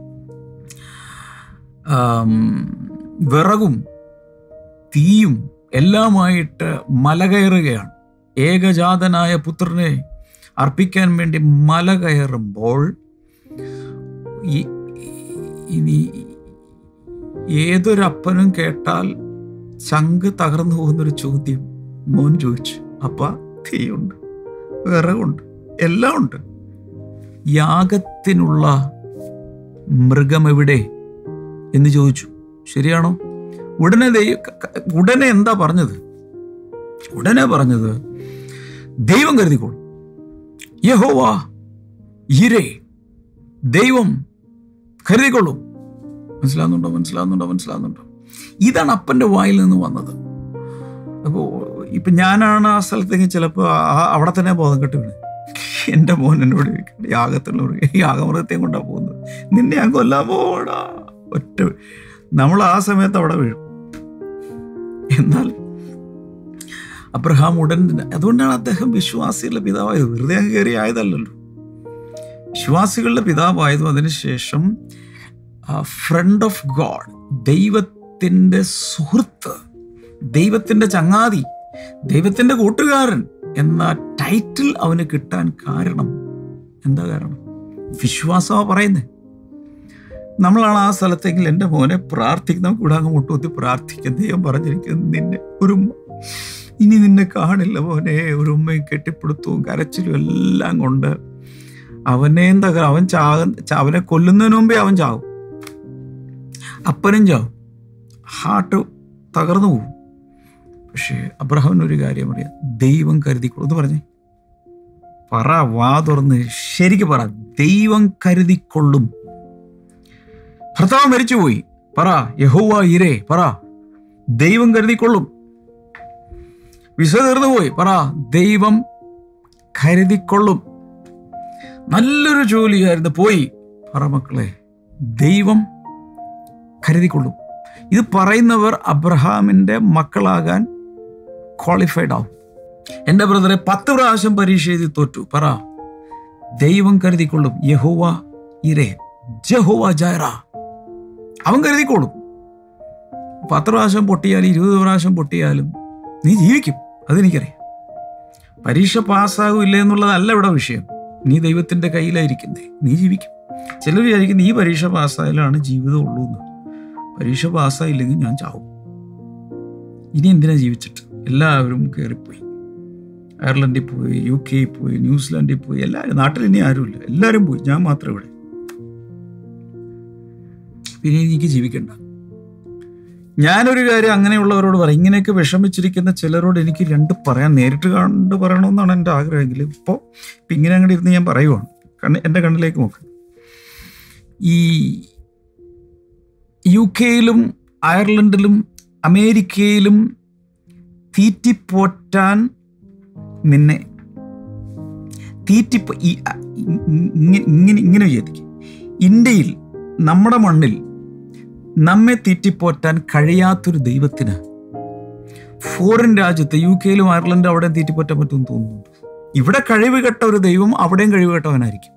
വിറകും തീയും എല്ലാമായിട്ട് മല കയറുകയാണ്. ഏകജാതനായ പുത്രനെ അർപ്പിക്കാൻ വേണ്ടി മല കയറുമ്പോൾ ഇനി ഏതൊരപ്പനും കേട്ടാൽ ചങ്ക് തകർന്നു പോകുന്നൊരു ചോദ്യം മോൻ ചോദിച്ചു. അപ്പ തീയുണ്ട്, വിറകുണ്ട്, എല്ലാം ഉണ്ട്. യാഗത്തിനുള്ള മൃഗം എവിടെ എന്ന് ചോദിച്ചു. ശരിയാണോ? ഉടനെ ഉടനെ എന്താ പറഞ്ഞത്? ഉടനെ പറഞ്ഞത് ദൈവം കരുതിക്കോളും. യഹോവ യിരേ, ദൈവം കരുതിക്കൊള്ളും. മനസ്സിലാകുന്നുണ്ടോ? മനസ്സിലാകുന്നുണ്ടോ? മനസ്സിലാകുന്നുണ്ടോ? ഇതാണ് അപ്പൻ്റെ വായിൽ നിന്ന് വന്നത്. അപ്പോൾ ഇപ്പം ഞാനാണ് ആ സ്ഥലത്തേക്ക് ചിലപ്പോൾ അവിടെ തന്നെ ബോധം കെട്ട് വീണ് എൻ്റെ മോൻ എന്നോട് യാഗത്തിനുള്ള യാഗമൃഗത്തെയും കൊണ്ടാണ് പോകുന്നത്. നിന്നെ ഞാൻ കൊല്ലാൻ പോടാ ഒറ്റ. നമ്മൾ ആ സമയത്ത് അവിടെ വീഴും. എന്നാൽ അബ്രഹാം ഉടൻ തന്നെ, അതുകൊണ്ടാണ് അദ്ദേഹം വിശ്വാസികളുടെ പിതാവായത്. വെറുതെ അങ്ങ് കയറി ആയതല്ലല്ലോ. വിശ്വാസികളുടെ പിതാവായതും അതിനുശേഷം ഫ്രണ്ട് ഓഫ് ഗോഡ്, ദൈവത്തിൻ്റെ സുഹൃത്ത്, ദൈവത്തിൻ്റെ ചങ്ങാതി, ദൈവത്തിൻ്റെ കൂട്ടുകാരൻ എന്ന ടൈറ്റിൽ അവന് കിട്ടാൻ കാരണം എന്താ? കാരണം വിശ്വാസമാണ് പറയുന്നത്. നമ്മളാണ് ആ സ്ഥലത്തെങ്കിൽ എൻ്റെ മോനെ പ്രാർത്ഥിക്കും, നമുക്ക് ഇവിടെ അങ്ങ് മുട്ടുകുത്തി പ്രാർത്ഥിക്കും. ദൈവം പറഞ്ഞിരിക്കുന്നു നിന്നെ ഒരു ഇനി നിന്നെ കാണില്ല മോനെ. ഒരു ഉമ്മയും കെട്ടിപ്പിടുത്തവും കരച്ചിലും എല്ലാം കൊണ്ട് അവനെ എന്താ, അവൻ ചാക അവനെ കൊല്ലുന്നതിന് മുമ്പേ അവൻ ചാവും, അപ്പനും ചാവും, ഹാർട്ട് തകർന്നു പോകും. പക്ഷേ അബ്രഹാമിനൊരു കാര്യം അറിയാം, ദൈവം കരുതിക്കൊള്ളും. എന്ന് പറഞ്ഞേ, പറ, വാ തുറന്ന് ശരിക്ക് പറ, ദൈവം കരുതിക്കൊള്ളും. ഭർത്താവ് മരിച്ചുപോയി, പറ യഹോവ യിരേ, പറ ദൈവം കരുതിക്കൊള്ളും. വിസ തീർന്നു പോയി, പറ ദൈവം കരുതിക്കൊള്ളും. നല്ലൊരു ജോലിയായിരുന്നു, പോയി, പറ മക്കളെ ദൈവം കരുതിക്കൊള്ളും. ഇത് പറയുന്നവർ അബ്രഹാമിൻ്റെ മക്കളാകാൻ ക്വാളിഫൈഡ് ആവും. എൻ്റെ ബ്രദറെ, പത്ത് പ്രാവശ്യം പരീക്ഷ എഴുതി തോറ്റു, പറ ദൈവം കരുതിക്കൊള്ളും. യഹോവ യിരേ, ജഹോവ ജൈറ, അവൻ കരുതിക്കൊള്ളും. പത്ത് പ്രാവശ്യം പൊട്ടിയാലും ഇരുപത് പ്രാവശ്യം പൊട്ടിയാലും നീ ജീവിക്കും, അതെനിക്കറിയാം. പരീക്ഷ പാസ്സാകും ഇല്ല എന്നുള്ളതല്ല ഇവിടെ വിഷയം. നീ ദൈവത്തിൻ്റെ കയ്യിലായിരിക്കുന്നേ, നീ ജീവിക്കും. ചിലർ വിചാരിക്കും ഈ പരീക്ഷ പാസ്സായാലാണ് ജീവിതം ഉള്ളൂ എന്ന്. പരീക്ഷ പാസ്സായില്ലെങ്കിൽ ഞാൻ ചാവും, ഇനി എന്തിനാ ജീവിച്ചിട്ട്? എല്ലാവരും കയറിപ്പോയി, അയർലൻഡിൽ പോയി, യു കെയിൽ പോയി, ന്യൂസിലാൻഡിൽ പോയി, എല്ലാവരും. നാട്ടിൽ ഇനി ആരുമില്ല, എല്ലാവരും പോയി, ഞാൻ മാത്രം ഇവിടെ. പിന്നെ എനിക്ക് ജീവിക്കണ്ട. ഞാനൊരു കാര്യം അങ്ങനെയുള്ളവരോട് പറയും, ഇങ്ങനെയൊക്കെ വിഷമിച്ചിരിക്കുന്ന ചിലരോട് എനിക്ക് രണ്ട് പറയാൻ, നേരിട്ട് കണ്ട് പറയണമെന്നാണ് എൻ്റെ ആഗ്രഹമെങ്കിൽ ഇപ്പോൾ ഇപ്പം ഇങ്ങനെ അങ്ങോട്ട് ഇരുന്ന് ഞാൻ പറയുവാണ്. കണ്ണ് എൻ്റെ കണ്ണിലേക്ക് നോക്ക്. ഈ യു കെയിലും അയർലൻഡിലും അമേരിക്കയിലും തീറ്റിപ്പോറ്റാൻ നിന്നെ തീറ്റിപ്പോ ഈ ഇങ്ങനെ ഇങ്ങനെ വിചാരിക്കും, ഇന്ത്യയിൽ നമ്മുടെ മണ്ണിൽ നമ്മെ തീറ്റിപ്പോറ്റാൻ കഴിയാത്തൊരു ദൈവത്തിന് ഫോറിൻ രാജ്യത്ത് യു കെയിലും അയർലൻഡും അവിടെയും തീറ്റിപ്പോറ്റാൻ പറ്റുമെന്ന് തോന്നുന്നുണ്ട്. ഇവിടെ കഴിവ് കെട്ട ഒരു ദൈവം അവിടെയും കഴിവ് കെട്ടവനായിരിക്കും.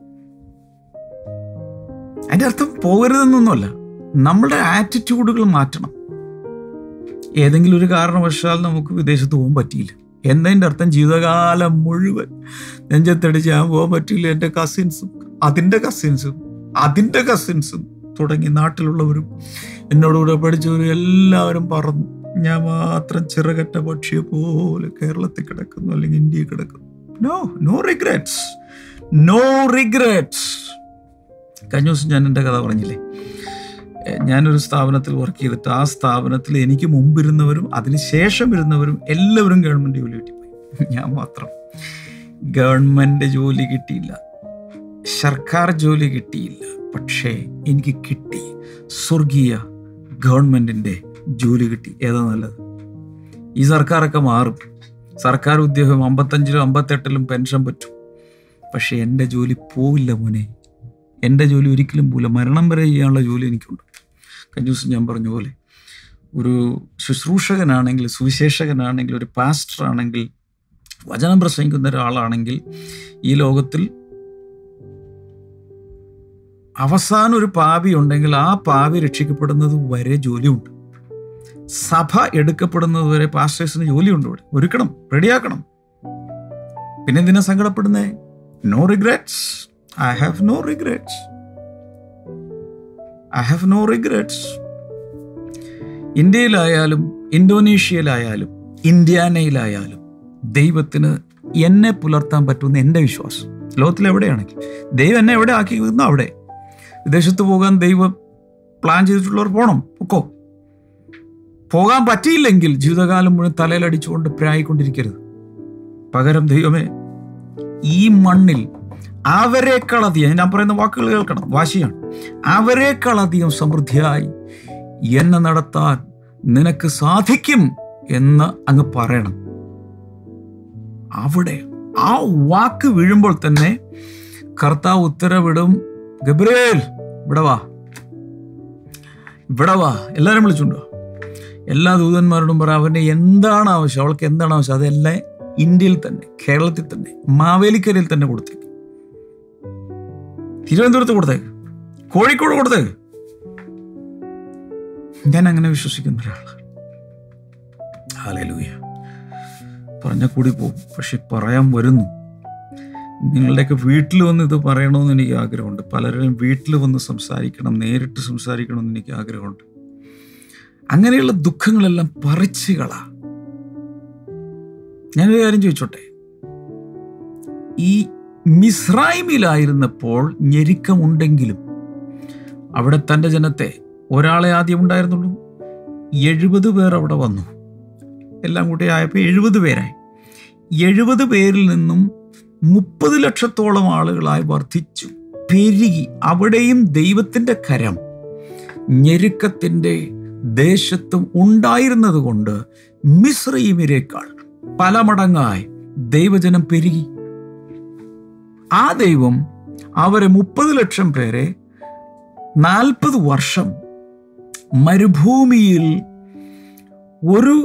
അതിൻ്റെ അർത്ഥം പോകരുതെന്നൊന്നുമല്ല, നമ്മളുടെ ആറ്റിറ്റ്യൂഡുകൾ മാറ്റണം. ഏതെങ്കിലും ഒരു കാരണവശാൽ നമുക്ക് വിദേശത്ത് പോകാൻ പറ്റിയില്ല എന്നതിൻ്റെ അർത്ഥം ജീവിതകാലം മുഴുവൻ നെഞ്ചത്തടിച്ച് ഞാൻ പോകാൻ പറ്റില്ല, എൻ്റെ കസിൻസും അതിൻ്റെ കസിൻസും അതിൻ്റെ കസിൻസും തുടങ്ങി നാട്ടിലുള്ളവരും എന്നോടുകൂടെ പഠിച്ചവരും എല്ലാവരും പറഞ്ഞു, ഞാൻ മാത്രം ചിറകറ്റ പക്ഷിയെ പോലെ കേരളത്തിൽ കിടക്കുന്നു അല്ലെങ്കിൽ ഇന്ത്യയിൽ കിടക്കുന്നു. No no regrets, no regrets. കഴിഞ്ഞ ദിവസം ഞാൻ എൻ്റെ കഥ പറഞ്ഞില്ലേ, ഞാനൊരു സ്ഥാപനത്തിൽ വർക്ക് ചെയ്തിട്ട് ആ സ്ഥാപനത്തിൽ എനിക്ക് മുമ്പിരുന്നവരും അതിന് ശേഷം ഇരുന്നവരും എല്ലാവരും ഗവൺമെൻറ് ജോലി കിട്ടിപ്പോയി. ഞാൻ മാത്രം ഗവൺമെൻറ് ജോലി കിട്ടിയില്ല, സർക്കാർ ജോലി കിട്ടിയില്ല, പക്ഷേ എനിക്ക് കിട്ടി സ്വർഗീയ ഗവൺമെൻറ്റിൻ്റെ ജോലി കിട്ടി. ഏതാ നല്ലത്? ഈ സർക്കാരൊക്കെ മാറും, സർക്കാർ ഉദ്യോഗം അമ്പത്തഞ്ചിലും അമ്പത്തെട്ടിലും പെൻഷൻ പറ്റും, പക്ഷേ എൻ്റെ ജോലി പോവില്ല മോനെ. എൻ്റെ ജോലി ഒരിക്കലും പോവില്ല, മരണം വരെ ചെയ്യാനുള്ള ജോലി എനിക്കുണ്ട്. കഴിഞ്ഞ ദിവസം ഞാൻ പറഞ്ഞ പോലെ ഒരു ശുശ്രൂഷകനാണെങ്കിൽ, സുവിശേഷകനാണെങ്കിൽ, ഒരു പാസ്റ്ററാണെങ്കിൽ, വചനം പ്രസംഗിക്കുന്ന ഒരാളാണെങ്കിൽ ഈ ലോകത്തിൽ അവസാനം ഒരു പാപി ഉണ്ടെങ്കിൽ ആ പാപി രക്ഷിക്കപ്പെടുന്നത് വരെ ജോലിയുണ്ട്. സഭ എടുക്കപ്പെടുന്നത് വരെ പാസ്റ്റേഴ്സിന് ജോലിയുണ്ട്. ഇവിടെ ഒരുക്കണം, റെഡിയാക്കണം. പിന്നെ എന്തിനാ സങ്കടപ്പെടുന്നേ? No regrets. I have no regrets. I have no regrets. ഇന്ത്യയിലായാലും ഇന്തോനേഷ്യയിലായാലും ഇന്ത്യാനയിലായാലും ദൈവത്തിന് എന്നെ പുലർത്താൻ പറ്റുമെന്ന് എൻ്റെ വിശ്വാസം. ലോകത്തിലെവിടെയാണെങ്കിൽ ദൈവം എന്നെ എവിടെ ആക്കിയിരുന്നോ അവിടെ. വിദേശത്ത് പോകാൻ ദൈവം പ്ലാൻ ചെയ്തിട്ടുള്ളവർ പോകണം, പൊക്കോ. പോകാൻ പറ്റിയില്ലെങ്കിൽ ജീവിതകാലം മുഴുവൻ തലയിലടിച്ചുകൊണ്ട് പ്രായിക്കൊണ്ടിരിക്കരുത്. പകരം ദൈവമേ, ഈ മണ്ണിൽ അവരെക്കാളധികം, ഞാൻ പറയുന്ന വാക്കുകൾ കേൾക്കണം, വാശിയാണ്, അവരെക്കാളധികം സമൃദ്ധിയായി എന്നെ നടത്താൻ നിനക്ക് സാധിക്കും എന്ന് അങ്ങ് പറയണം. അവിടെ ആ വാക്ക് വീഴുമ്പോൾ തന്നെ കർത്താവ് ഉത്തരവിടും, ഗബ്രിയേൽ ഇവിടെ വാ, ഇവിടെ വാ. എല്ലാവരും വിളിച്ചുണ്ടോ? എല്ലാ ദൂതന്മാരോടും പറ, അവൻ്റെ എന്താണ് ആവശ്യം, അവൾക്ക് എന്താണ് ആവശ്യം, അതെല്ലാം ഇന്ത്യയിൽ തന്നെ, കേരളത്തിൽ തന്നെ, മാവേലിക്കരയിൽ തന്നെ കൊടുത്തേക്ക്, തിരുവനന്തപുരത്ത് കൊടുത്തേക്ക്, കോഴിക്കോട് കൊടുത്തേക്ക്. ഞാൻ അങ്ങനെ വിശ്വസിക്കുന്ന ഒരാളാണ്. ഹല്ലേലൂയ. പറഞ്ഞ കൂടി പോകും, പക്ഷെ പറയാൻ വരുന്നു. നിങ്ങളുടെയൊക്കെ വീട്ടിൽ വന്ന് ഇത് പറയണമെന്ന് എനിക്ക് ആഗ്രഹമുണ്ട്. പലരും വീട്ടിൽ വന്ന് സംസാരിക്കണം, നേരിട്ട് സംസാരിക്കണമെന്ന് എനിക്ക് ആഗ്രഹമുണ്ട്. അങ്ങനെയുള്ള ദുഃഖങ്ങളെല്ലാം പറിച്ചുകളാ. ഞാനൊരു കാര്യം ചോദിച്ചോട്ടെ, ഈ മിസ്രൈമിലായിരുന്നപ്പോൾ ഞെരുക്കമുണ്ടെങ്കിലും അവിടെ തൻ്റെ ജനത്തെ, ഒരാളെ ആദ്യം ഉണ്ടായിരുന്നുള്ളൂ, എഴുപത് പേർ അവിടെ വന്നു. എല്ലാം കൂട്ടി ആയപ്പോൾ എഴുപത് പേരായി. എഴുപത് പേരിൽ നിന്നും മുപ്പത് ലക്ഷത്തോളം ആളുകളായി വർദ്ധിച്ചു, പെരുകി. അവിടെയും ദൈവത്തിൻ്റെ കരം ഞെരുക്കത്തിൻ്റെ ദേശത്തും ഉണ്ടായിരുന്നത് കൊണ്ട് മിസ്രയീമിനേക്കാൾ പല മടങ്ങായി ദൈവജനം പെരുകി. ആ ദൈവം അവരെ മുപ്പത് ലക്ഷം പേരെ നാൽപ്പത് വർഷം മരുഭൂമിയിൽ ഒരു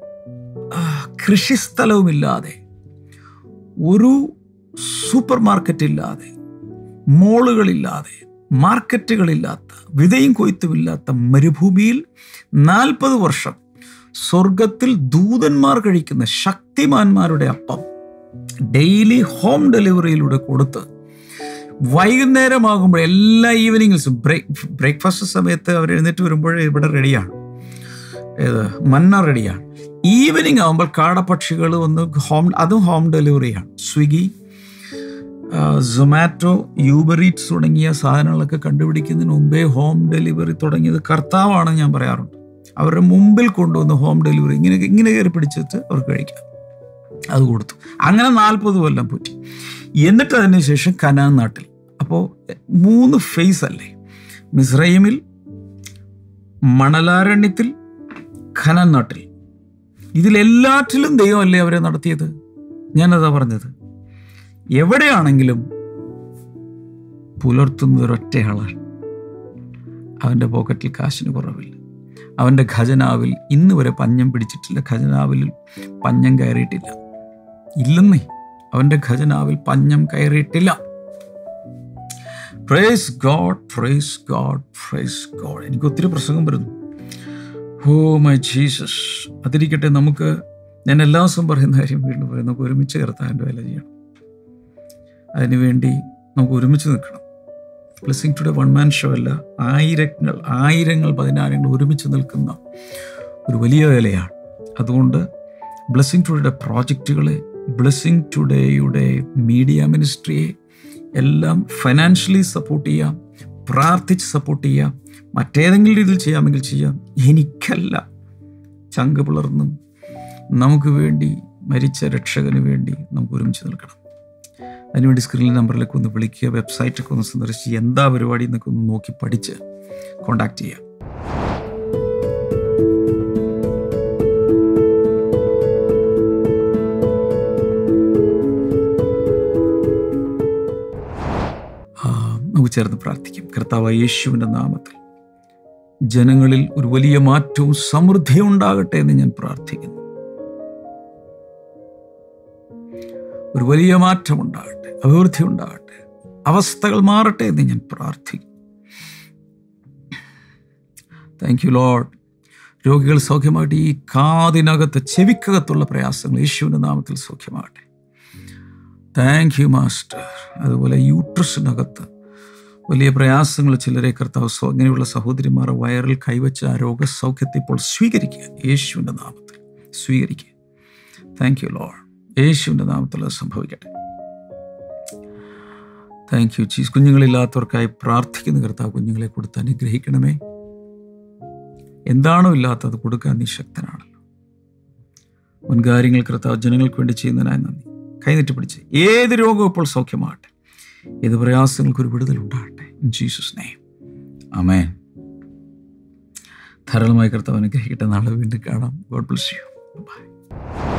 കൃഷിസ്ഥലവുമില്ലാതെ, ഒരു സൂപ്പർ മാർക്കറ്റില്ലാതെ, മോളുകളില്ലാതെ, മാർക്കറ്റുകളില്ലാത്ത, വിതയും കൊയ്ത്തുമില്ലാത്ത മരുഭൂമിയിൽ നാൽപ്പത് വർഷം സ്വർഗത്തിൽ ദൂതന്മാർ കഴിക്കുന്ന ശക്തിമാന്മാരുടെ അപ്പം ഡെയിലി ഹോം ഡെലിവറിയിലൂടെ കൊടുത്ത് വൈകുന്നേരമാകുമ്പോൾ എല്ലാ ഈവനിങ്സും ബ്രേക്ക് ബ്രേക്ക്ഫാസ്റ്റ് സമയത്ത് അവർ എഴുന്നേറ്റ് വരുമ്പോൾ ഇവിടെ റെഡിയാണ്, ഏത് മന്ന റെഡിയാണ്. ഈവനിങ് ആകുമ്പോൾ കാടപ്പക്ഷികൾ വന്ന് ഹോം, അതും ഹോം ഡെലിവറിയാണ്. സ്വിഗ്ഗി, സൊമാറ്റോ, യൂബർ ഈറ്റ്സ് തുടങ്ങിയ സാധനങ്ങളൊക്കെ കണ്ടുപിടിക്കുന്നതിന് മുമ്പേ ഹോം ഡെലിവറി തുടങ്ങിയത് കർത്താവാണ് ഞാൻ പറയാറുണ്ട്. അവരുടെ മുമ്പിൽ കൊണ്ടുവന്ന് ഹോം ഡെലിവറി ഇങ്ങനെ ഇങ്ങനെ കയറി പിടിച്ചിട്ട് അവർക്ക് കഴിക്കാം. അത് കൊടുത്തു. അങ്ങനെ നാൽപ്പത് കൊല്ലം പോറ്റി. എന്നിട്ട് അതിന് ശേഷം കനാൻ നാട്ടിൽ. അപ്പോൾ മൂന്ന് ഫേസ് അല്ലേ, മിസ്രൈമിൽ, മണലാരണ്യത്തിൽ, കനാൻ നാട്ടിൽ. ഇതിലെല്ലാറ്റിലും ദൈവമല്ലേ അവരെ നടത്തിയത്? ഞാനതാ പറഞ്ഞത്. എവിടെയാണെങ്കിലും പുലർത്തുന്നത് ഒരൊറ്റയാളാണ്. അവൻ്റെ പോക്കറ്റിൽ കാശിന് കുറവില്ല. അവൻ്റെ ഖജനാവിൽ ഇന്ന് വരെ പഞ്ഞം പിടിച്ചിട്ടില്ല. ഖജനാവിൽ പഞ്ഞം കയറിയിട്ടില്ല. ഇല്ലെന്നേ, അവൻ്റെ ഖജനാവിൽ പഞ്ഞം കയറിയിട്ടില്ല. Praise God, praise God, praise God. എനിക്ക് ഒത്തിരി പ്രസംഗം വരുന്നു. Oh my Jesus. അതിരിക്കട്ടെ, നമുക്ക് ഞാൻ എല്ലാ ദിവസവും പറയുന്ന കാര്യം വീണ്ടും പറയും, നമുക്ക് ഒരുമിച്ച് കർത്താവിൻ്റെ വേല ചെയ്യണം. അതിനുവേണ്ടി നമുക്ക് ഒരുമിച്ച് നിൽക്കണം. Blessing Today one man show അല്ല, ആയിരങ്ങൾ ആയിരങ്ങൾ പതിനായിരങ്ങൾ ഒരുമിച്ച് നിൽക്കുന്ന ഒരു വലിയ വേലയാണ്. അതുകൊണ്ട് ബ്ലെസ്സിംഗ് ടുഡേയുടെ പ്രോജക്റ്റുകളെ, ബ്ലെസ്സിംഗ് ടുഡേയുടെ മീഡിയ മിനിസ്ട്രിയെ എല്ലാം ഫൈനാൻഷ്യലി സപ്പോർട്ട് ചെയ്യാം, പ്രാർത്ഥിച്ച് സപ്പോർട്ട് ചെയ്യാം, മറ്റേതെങ്കിലും രീതിയിൽ ചെയ്യാമെങ്കിൽ ചെയ്യാം. എനിക്കല്ല, ചങ്ക് പിളർന്നും നമുക്ക് വേണ്ടി മരിച്ച രക്ഷകന് വേണ്ടി നമുക്ക് ഒരുമിച്ച് നിൽക്കണം. അതിനുവേണ്ടി സ്ക്രീനിൽ നമ്പറിലേക്ക് ഒന്ന് വിളിക്കുക, വെബ്സൈറ്റൊക്കെ ഒന്ന് സന്ദർശിച്ച് എന്താ പരിപാടി എന്നൊക്കെ ഒന്ന് നോക്കി പഠിച്ച് കോണ്ടാക്ട് ചെയ്യാം. നമുക്ക് ചേർന്ന് പ്രാർത്ഥിക്കും. കർത്താവായ യേശുവിൻ്റെ നാമത്തിൽ ജനങ്ങളിൽ ഒരു വലിയ മാറ്റവും സമൃദ്ധിയും ഉണ്ടാകട്ടെ എന്ന് ഞാൻ പ്രാർത്ഥിക്കുന്നു. ഒരു വലിയ മാറ്റം ഉണ്ടാകട്ടെ, അഭിവൃദ്ധി ഉണ്ടാകട്ടെ, അവസ്ഥകൾ മാറട്ടെ എന്ന് ഞാൻ പ്രാർത്ഥിക്കുന്നു. Thank you Lord. രോഗികൾ സൗഖ്യമാകട്ടെ. ഈ കാതിനകത്ത്, ചെവിക്കകത്തുള്ള പ്രയാസങ്ങൾ യേശുവിൻ്റെ നാമത്തിൽ സൗഖ്യമാകട്ടെ. Thank you master. അതുപോലെ യൂട്രസിനകത്ത് വലിയ പ്രയാസങ്ങൾ ചിലരെ കർത്താവ്, ഇങ്ങനെയുള്ള സഹോദരിമാർ വയറിൽ കൈവച്ച ആ രോഗസൗഖ്യത്തെ ഇപ്പോൾ സ്വീകരിക്കുക, യേശുവിൻ്റെ നാമത്തിൽ സ്വീകരിക്കുക. Thank you Lord. യേശുവിൻ്റെ നാമത്തിൽ അത് സംഭവിക്കട്ടെ. Thank you Jesus. കുഞ്ഞുങ്ങളില്ലാത്തവർക്കായി പ്രാർത്ഥിക്കുന്ന കർത്താവ്, കുഞ്ഞുങ്ങളെ കൊടുത്ത് അനുഗ്രഹിക്കണമേ. എന്താണോ ഇല്ലാത്തത് കൊടുക്കാൻ നീ ശക്തനാണല്ലോ. മുൻകാര്യങ്ങൾ കർത്താവ് ജനങ്ങൾക്ക് വേണ്ടി ചെയ്യുന്നതിനായി നന്ദി. കൈനീട്ടി പിടിച്ച് ഏത് രോഗവും ഇപ്പോൾ സൗഖ്യമാകട്ടെ, ഏത് പ്രയാസങ്ങൾക്കൊരു വിടുതൽ ഉണ്ടാകട്ടെ. In Jesus name amen. ധാരാളമായി കർത്താവ് അനുഗ്രഹിക്കട്ടെ. നാളെ വീണ്ടും കാണാം. God bless you. ബൈ.